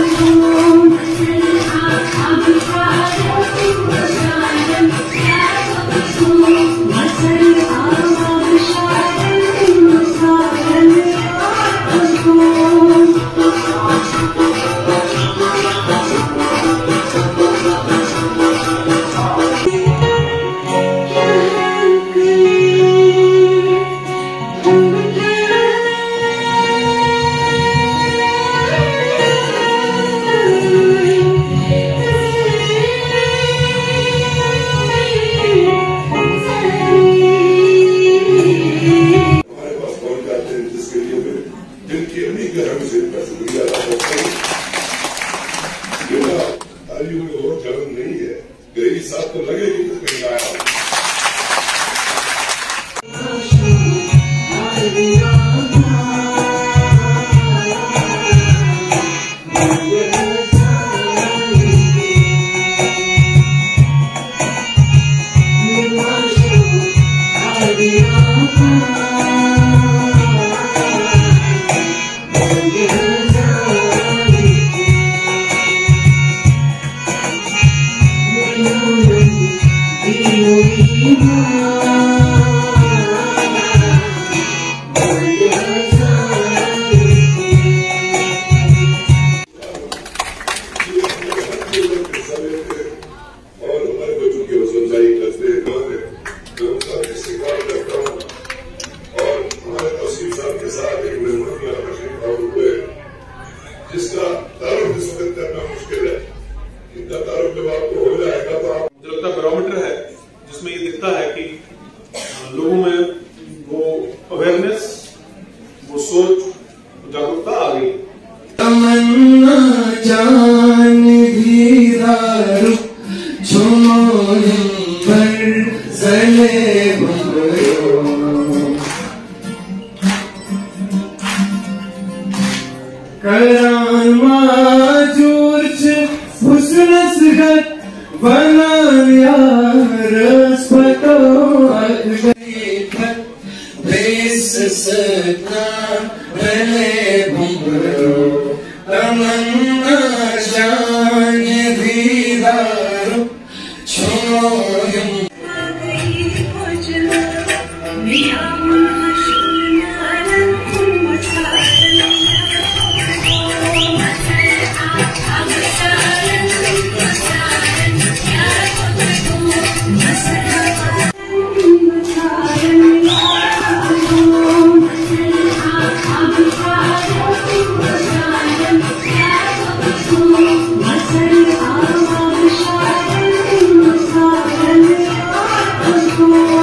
तो लगेगी तो कहीं आया। जिसका तारुफ इस वक्त करना मुश्किल है, इतना तारुफ जब आपको हो जाएगा तो आप मुझे लगता बैरोमीटर है जिसमें ये दिखता है कि लोगों में वो अवेयरनेस, वो सोच, जागरूकता आ गई। तमन्ना जान दीदार करान माजूर हुस्न सगत बनान यार पतो बेस सतना भले भुमरो तमन्ना जान दीदार छोड़ Oh